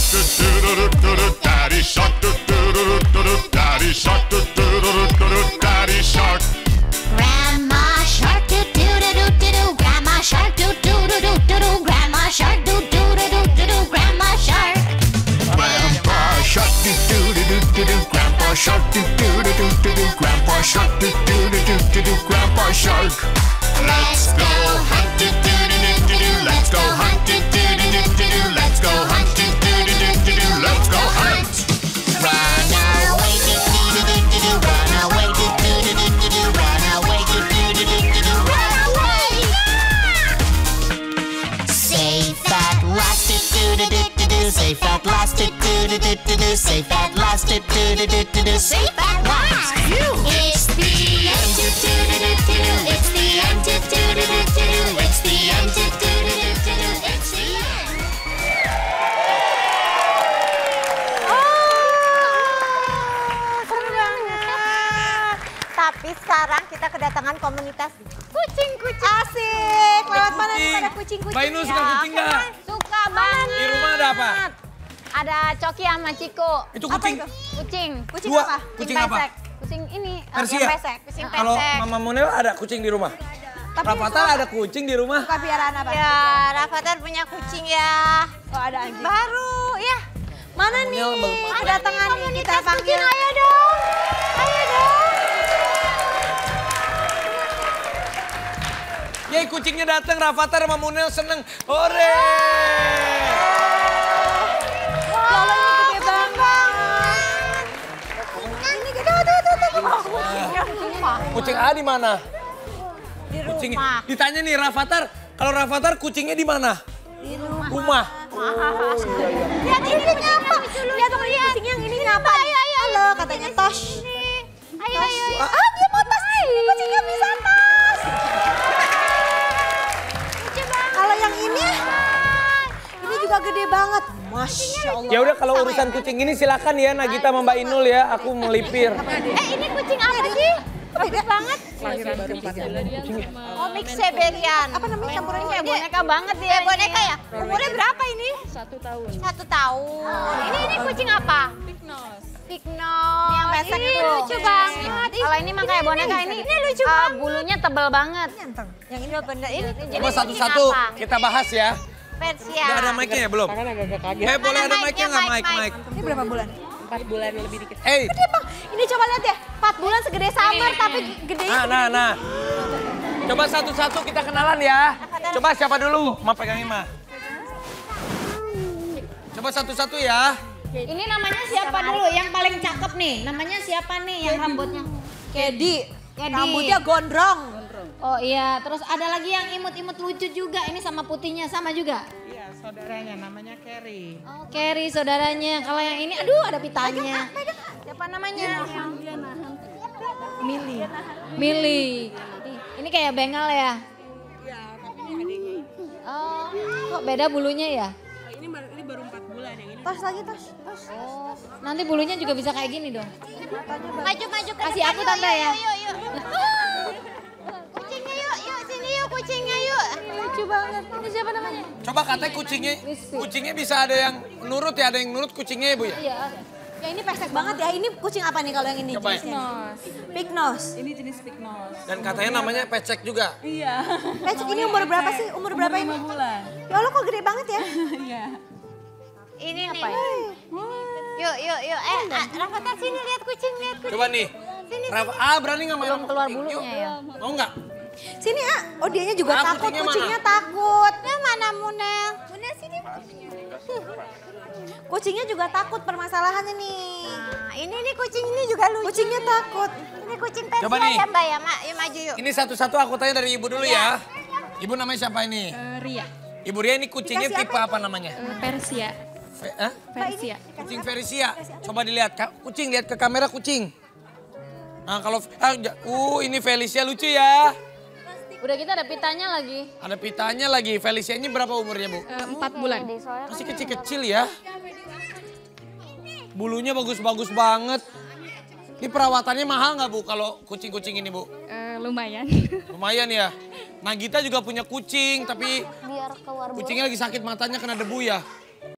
Daddy shark, Daddy shark, Daddy shark. Grandma shark, do do do do do do. Grandma shark, do do do do do do. Grandma shark, do do do do do do. Grandma shark. Grandpa shark, do do do do do do. Grandpa shark, do do do do do do. Grandpa shark, do do do do do do. Grandpa shark. Let's go hunt, do do do do do do. Let's go hunt, do do do do do do. Let's go hunt, do do do do do do. Let's go hunt. Run away, do do do do do do. Run away, do do do do do do. Run away, do do do do do do. Run away. Safe at last, do do do do do do. Safe at last, do do do do do do. Safe at last, do do do do do do. Safe at last. It's the end, do do do do do do. It's the end, do do do do do do. It's the end, do do do do do do. It's the end. Seru banget. Tapi sekarang kita kedatangan komunitas kucing-kucing. Asik. Lewat mana nih pada kucing-kucing? Mbak Inul suka kucing nggak? Suka banget. Di rumah ada apa? Ada Coki sama Ciko. Itu Apa kucing. itu? Kucing. Kucing Dua. apa? Kucing apa? pesek. Kucing ini Persia? yang pesek. Kucing Kalau pesek. Mama Munel ada kucing di rumah? Tapi Rafathar ada kucing di rumah? suka piaraan apa? Ya, Rafathar punya kucing ya. Oh, ada anjing. Baru ya. Mana nih? Kedatangan nih kita panggil. Ayo dong. Ayo dong. Yeay, kucingnya datang, Rafathar sama Munel seneng. Hore! Kalau ini gede banget. Ini gede, tuh. Kucing A di mana? Di Kucing. rumah. Ditanya nih Rafathar, kalau Rafathar kucingnya di mana? Di rumah. Rumah. Lihat ini nyapa. Lihat dong ini kucing yang ini nyapa. Halo, katanya Tosh. Ayo, ayo, ayo. Ah, dia mau tas. Ini kucingnya bisa tas. Kalau yang ini juga gede banget. Masya Allah. Ya udah kalau urusan kucing ini silakan ya Nagita sama Mbak Inul ya, aku melipir. Ini kucing apa sih? Bagus banget. Oh, mix Siberian. Apa namanya campurannya? Kayak boneka banget dia. Kayak boneka ya? Umurnya berapa ini? 1 tahun. 1 tahun. Ini kucing apa? Pignos. Pignos. Yang pesek Ini itu. lucu banget. Kalau ini mah kayak boneka ini lucu banget. Bulunya tebal banget. Yang ini Bener. Ini Coba jenis satu-satu kucing apa? kita bahas ya. Persia. Udah ada mic-nya ya belum? Agak-agak kaget. Boleh ada mic-nya nggak? mic, Mic. ini berapa bulan? 4 bulan lebih dikit. Gede bang. Ini coba lihat ya. 4 bulan segede Samar tapi gedenya. Nah. Coba satu-satu kita kenalan ya. Coba siapa dulu? Ma pegangin Ma. Coba satu-satu ya. Ini namanya siapa dulu? Yang paling cakep nih. Namanya siapa nih yang rambutnya? Kedi. Kedi. Rambutnya gondrong. Oh iya, terus ada lagi yang imut-imut lucu juga. Ini sama putihnya sama juga. Iya, saudaranya namanya Carrie. Oh, Carrie saudaranya. Kalau yang ini, aduh ada pitanya. Siapa namanya? Millie. Mili. Ini kayak bengal ya? Iya, tapi ini adiknya. Oh, kok beda bulunya ya? Ini baru 4 bulan yang ini. Tos lagi tos. Oh, nanti bulunya juga bisa kayak gini dong. Maju ke Kasih depan, aku tante ya. Yuk. Kucingnya yuk, sini yuk kucingnya yuk. Lucu banget. Ini siapa namanya? Coba katanya kucingnya bisa ada yang nurut ya, ada yang nurut kucingnya ya Bu ya? Iya. Yang ini pesek banget ya. Ini kucing apa nih kalau yang ini? Coba ya. jenisnya? Pignos. Pignos. Ini jenis Pignos. Dan katanya namanya pecek juga. Iya. Pesek ini umur berapa sih? Umur berapa ini? 5 bulan. Ya Allah kok gede banget ya. Iya. Ini nih. Yuk. Rafathar sini lihat kucing. Coba nih. Rafa, berani nggak main Belum sama keluar kucing? bulunya Yuk. ya. Mau nggak? Sini ah. Oh dianya juga Ah, takut. kucingnya Kucingnya mana? takut. Nah, mana Munel? Munel sini. Kucingnya juga takut permasalahannya nih. Nah, ini nih kucing ini juga lucu. Kucingnya takut. Ini kucing Persia Coba nih. ya Mbak ya, Mak. Yuk maju yuk. Ini satu-satu aku tanya dari Ibu dulu ya. Ibu namanya siapa ini? Ria. Ibu Ria ini kucingnya Dikasih tipe apa namanya? Persia. Persia. Kucing Persia. Coba dilihat, kucing lihat ke kamera kucing. Nah kalau, ini Felicia lucu ya. Udah kita ada pitanya lagi. Ada pitanya lagi. Felicia ini berapa umurnya Bu? 4 bulan. Masih kecil-kecil ya. Bulunya bagus-bagus banget. Ini perawatannya mahal nggak Bu kalau kucing-kucing ini Bu? Lumayan. Lumayan ya. Nagita juga punya kucing tapi Biar keluar bulu. kucingnya lagi sakit matanya kena debu ya.